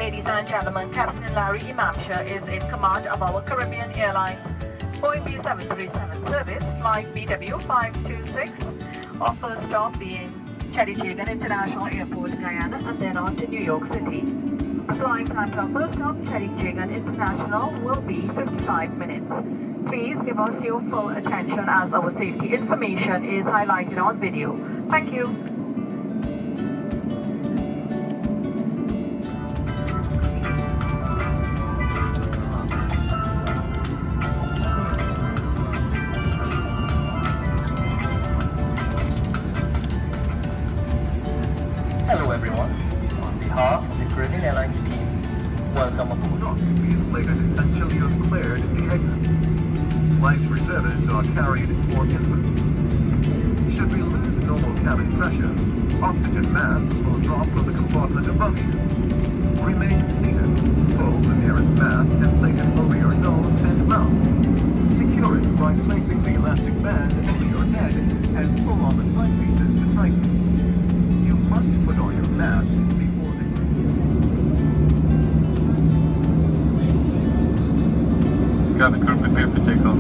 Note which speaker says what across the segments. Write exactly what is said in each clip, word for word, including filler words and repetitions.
Speaker 1: Ladies and gentlemen, Captain Larry Imamsha is in command of our Caribbean Airlines Boeing B seven thirty-seven service, flight B W five two six, our first stop being Georgetown International Airport, Guyana, and then on to New York City. The flying time to our first stop, Georgetown International, will be fifty-five minutes. Please give us your full attention as our safety information is highlighted on video. Thank you.
Speaker 2: Hello everyone. On behalf of the Caribbean Airlines team, welcome aboard.
Speaker 3: Not to be inflated until you have cleared the exit. Life preservers are carried for infants. Should we lose normal cabin pressure, oxygen masks will drop from the compartment above you. Remain seated. Pull the nearest mask and place it over your nose and mouth. Secure it by placing the elastic band over your head and pull on the side pieces to tighten. You must put on your mask before the cabin crew prepare for takeoff.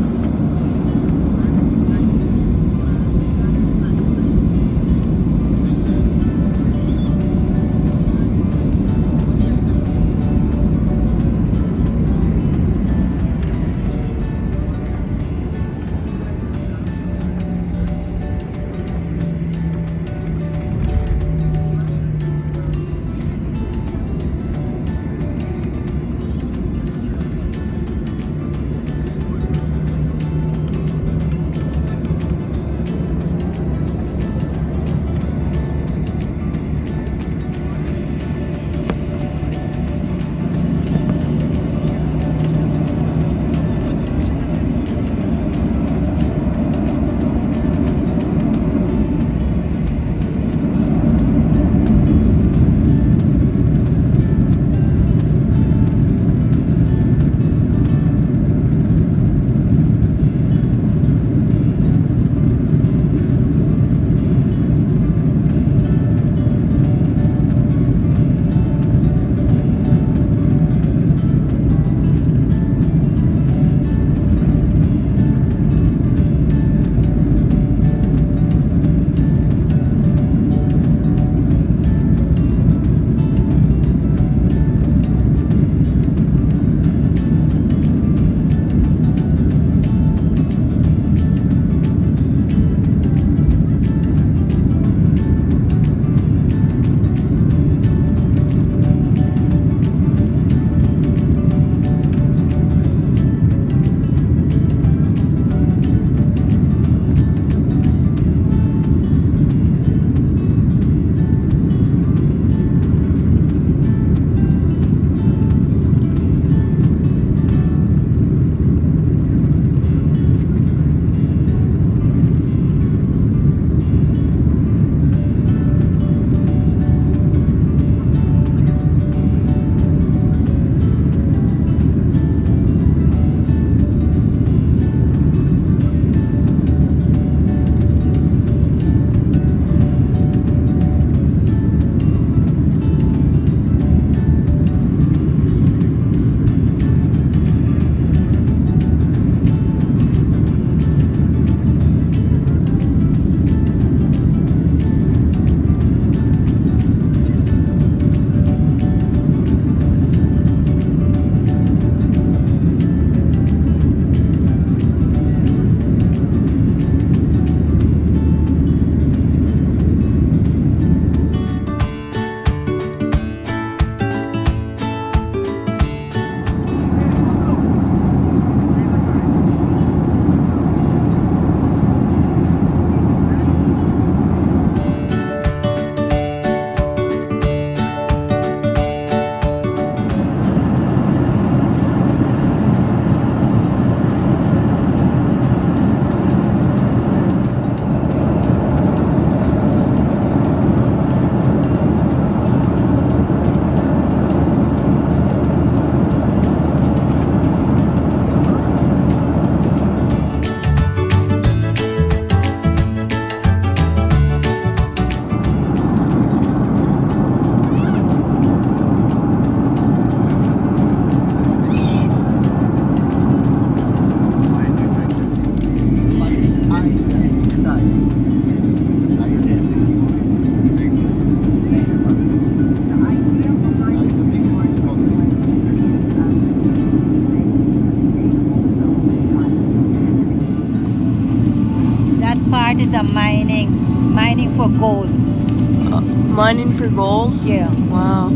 Speaker 4: part is a mining, mining for gold.
Speaker 5: Uh, mining for gold?
Speaker 4: Yeah.
Speaker 5: Wow.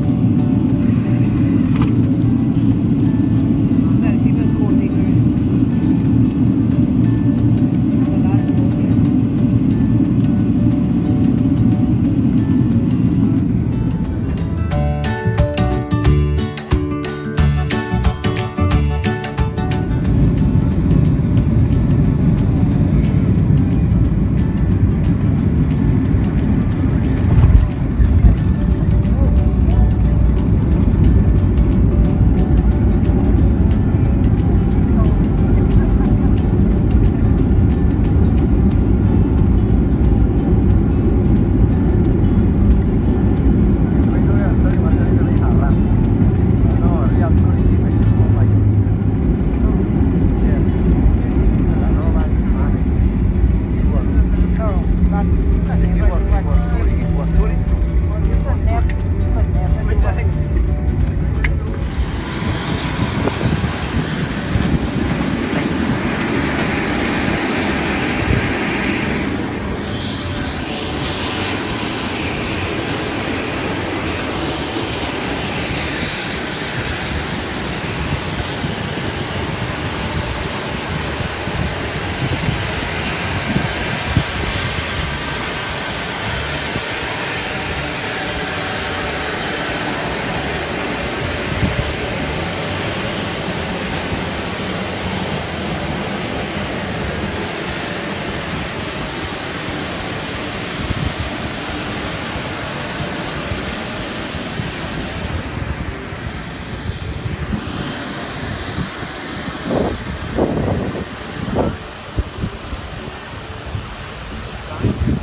Speaker 4: Well, people gold diggers. Have a lot of gold here.
Speaker 5: Bye.